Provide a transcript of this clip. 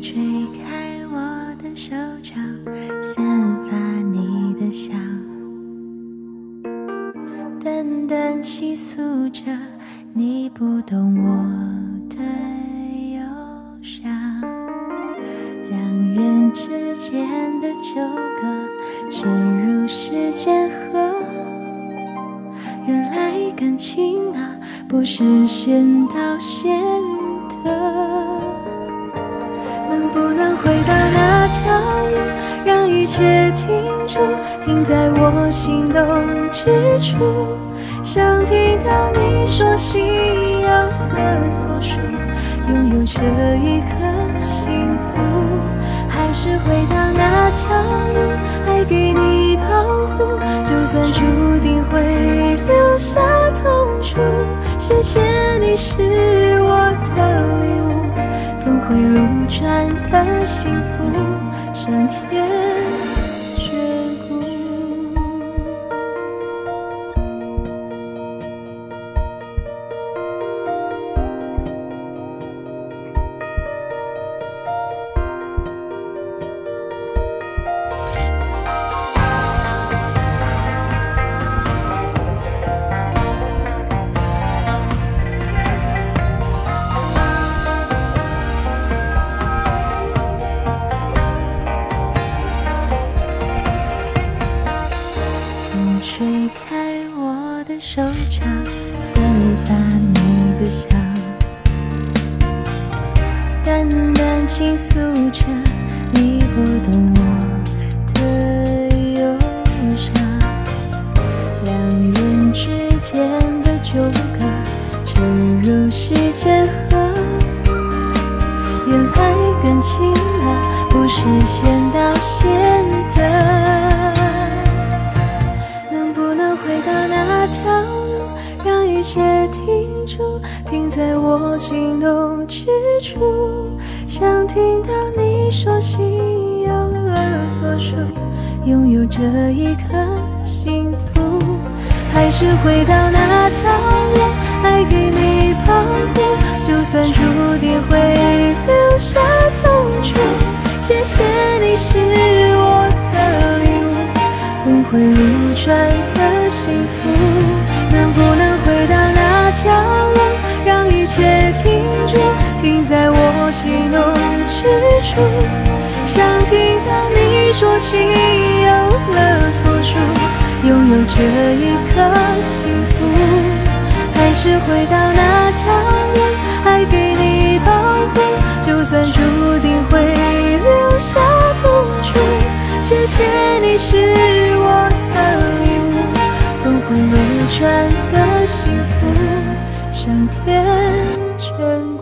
吹开我的手掌，散发你的香，淡淡倾诉着你不懂我的忧伤。两人之间的纠葛沉入时间河，原来感情啊不是先到先得。能不能回到那条路，让一切停住，停在我心动之处？想听到你说心有了所属，拥有这一刻幸福。还是回到那条路，还给你保护，就算注定会留下痛楚。谢谢你是我的礼物，峰回路转的幸福，上天眷顾。吹开我的手掌，散发你的香，淡淡倾诉着你不懂我的忧伤。两人之间的纠葛沉入时间河，原来感情啊不是先到先得。回到那条路，让一切停住，停在我心动之处。想听到你说心有了所属，拥有这一刻幸福。还是回到那条路，还给你保护，就算注定会留下痛楚。谢谢你是我的礼物，峰回路转的幸福。能不能回到那条路，让一切停住，停在我心动之处。想听到你说心有了所属，拥有这一刻幸福。还是回到那条路，还给你保护，就算注定会留下痛楚。谢谢你是我的礼物，峰回路转的幸福，上天眷顾。